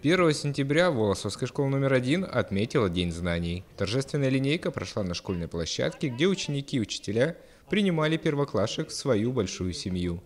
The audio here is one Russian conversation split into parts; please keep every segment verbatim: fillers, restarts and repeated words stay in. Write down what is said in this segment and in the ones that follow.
первого сентября Волосовская школа номер один отметила День знаний. Торжественная линейка прошла на школьной площадке, где ученики и учителя принимали первоклашек в свою большую семью.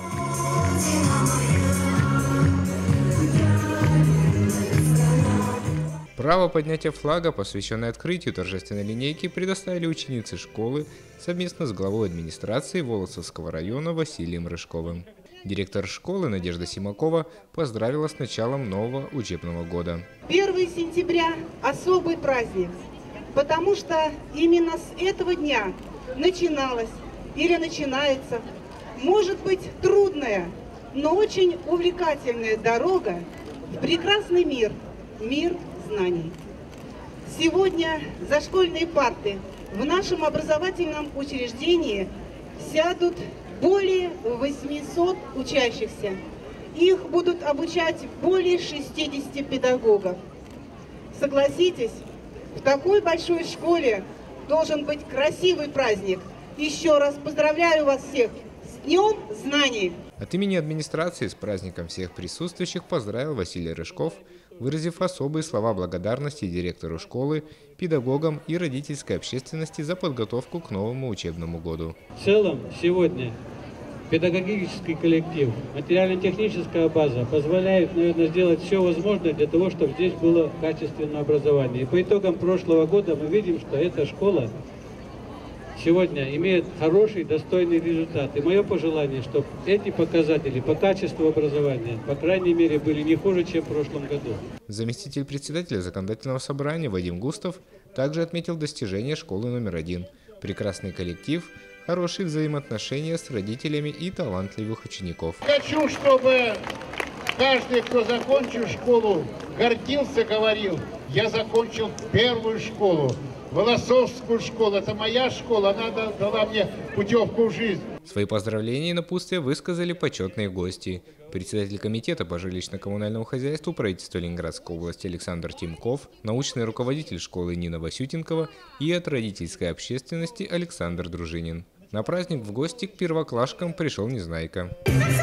Право поднятия флага, посвященное открытию торжественной линейки, предоставили ученицы школы совместно с главой администрации Волосовского района Василием Рыжковым. Директор школы Надежда Симакова поздравила с началом нового учебного года. первое сентября – особый праздник, потому что именно с этого дня начиналась или начинается, может быть, трудная, но очень увлекательная дорога в прекрасный мир, мир знаний. Сегодня за школьные парты в нашем образовательном учреждении сядут более восьмисот учащихся. Их будут обучать более шестидесяти педагогов. Согласитесь, в такой большой школе должен быть красивый праздник. Еще раз поздравляю вас всех с Днем знаний! От имени администрации с праздником всех присутствующих поздравил Василий Рыжков, выразив особые слова благодарности директору школы, педагогам и родительской общественности за подготовку к новому учебному году. В целом, сегодня педагогический коллектив, материально-техническая база позволяет, наверное, сделать все возможное для того, чтобы здесь было качественное образование. И по итогам прошлого года мы видим, что эта школа сегодня имеет хороший, достойный результат. И мое пожелание, чтобы эти показатели по качеству образования, по крайней мере, были не хуже, чем в прошлом году. Заместитель председателя законодательного собрания Вадим Густов также отметил достижения школы номер один. Прекрасный коллектив, хорошие взаимоотношения с родителями и талантливых учеников. Хочу, чтобы каждый, кто закончил школу, гордился, говорил: я закончил первую школу. Волосовскую школу, это моя школа, она дала мне путевку в жизнь. Свои поздравления и напутствия высказали почетные гости. Председатель комитета по жилищно-коммунальному хозяйству правительства Ленинградской области Александр Тимков, научный руководитель школы Нина Васютенкова и от родительской общественности Александр Дружинин. На праздник в гости к первоклашкам пришел Незнайка.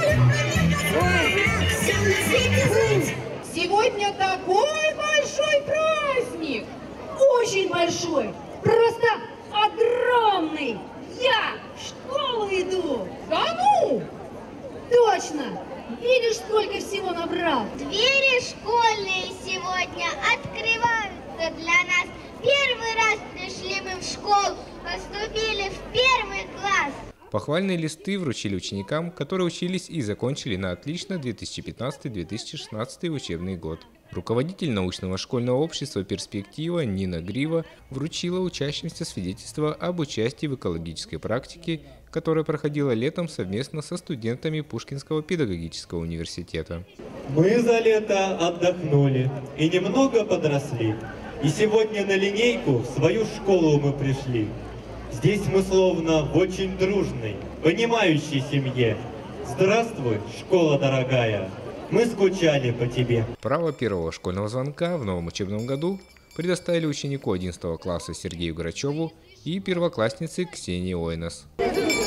Сегодня такой большой праздник! Очень большой, просто огромный. Я в школу иду. Да ну? Точно. Видишь, сколько всего набрал? Двери школьные сегодня открываются для нас. Первый раз пришли мы в школу, поступили в первый класс. Похвальные листы вручили ученикам, которые учились и закончили на отлично две тысячи пятнадцатый — две тысячи шестнадцатый учебный год. Руководитель научного школьного общества «Перспектива» Нина Грива вручила учащимся свидетельство об участии в экологической практике, которая проходила летом совместно со студентами Пушкинского педагогического университета. Мы за лето отдохнули и немного подросли. И сегодня на линейку в свою школу мы пришли. Здесь мы словно в очень дружной, понимающей семье. Здравствуй, школа дорогая! Мы скучали по тебе. Право первого школьного звонка в новом учебном году предоставили ученику одиннадцатого класса Сергею Грачеву и первокласснице Ксении Ойнос.